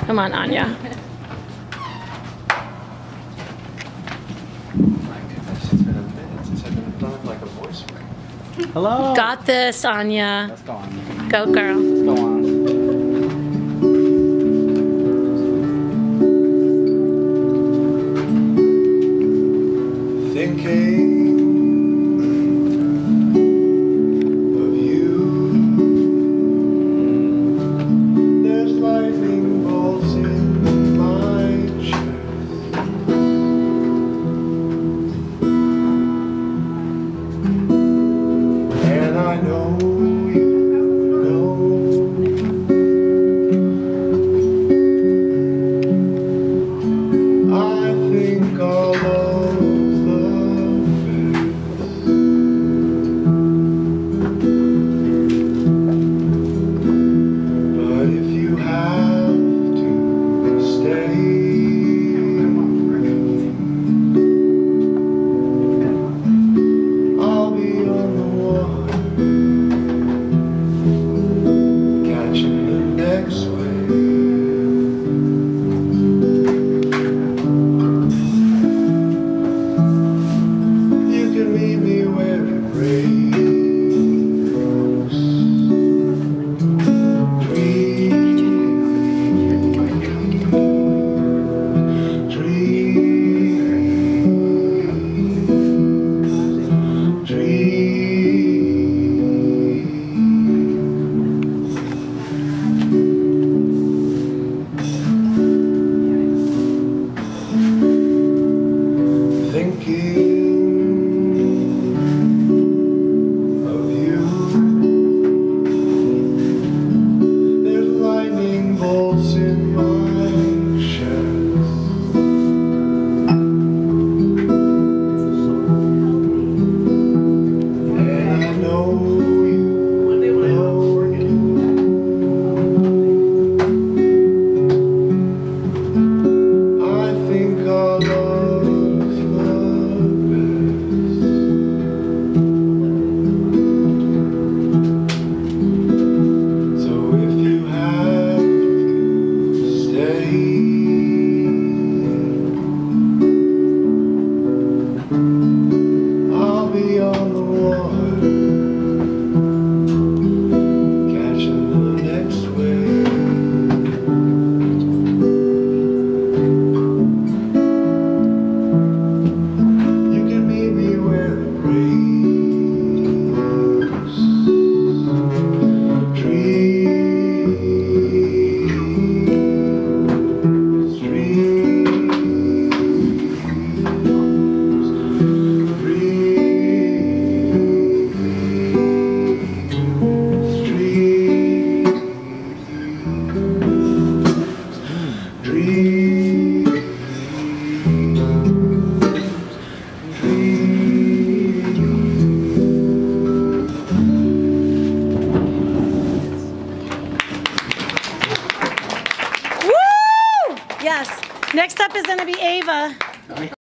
Come on, Anya. My goodness, it's been a minute since I've been in front of like a voice ring. Hello. Got this, Anya. Let's go on. Go, girl. Let's go on. Thinking of you. There's lightning bolts in my chest. And I know you know. I think I'll love the best. But if you have to stay, I'll be on the water, catching the next wave. You can meet me where it rains. Thinking of you. There's lightning bolts in my chest. And I know you know. I think our love's the best. So if you have to stay, I'll be on the water, catching the next wave. You can meet me where it rains. Woo! Yes. Next up is going to be Ava.